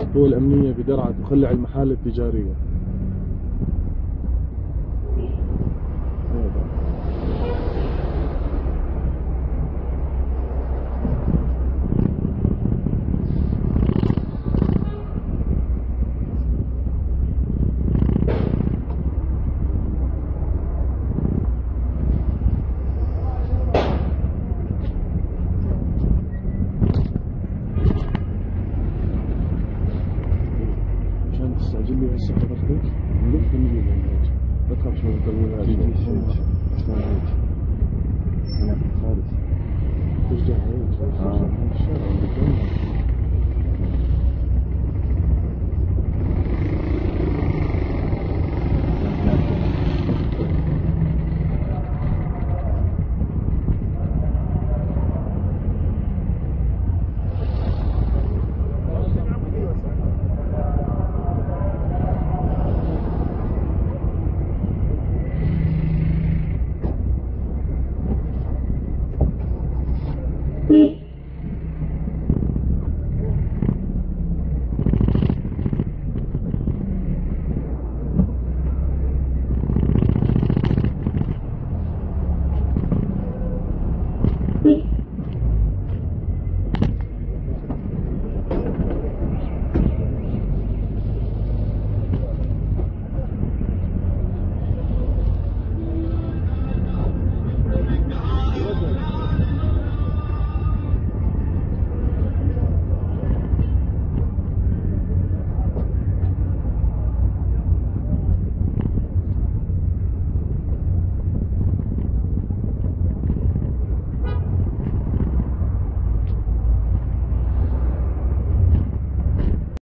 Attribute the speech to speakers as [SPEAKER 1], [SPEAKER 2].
[SPEAKER 1] هو الأمنية بدرعا تخلع المحال التجارية. تستعجل لي هسه حضرتك؟ نلف ونجيب العلاج، لا تخاف شلون نطول هذا الشيء. شلون هيك؟ هنا خالص. ترجع هيك. الشارع عند الجنة.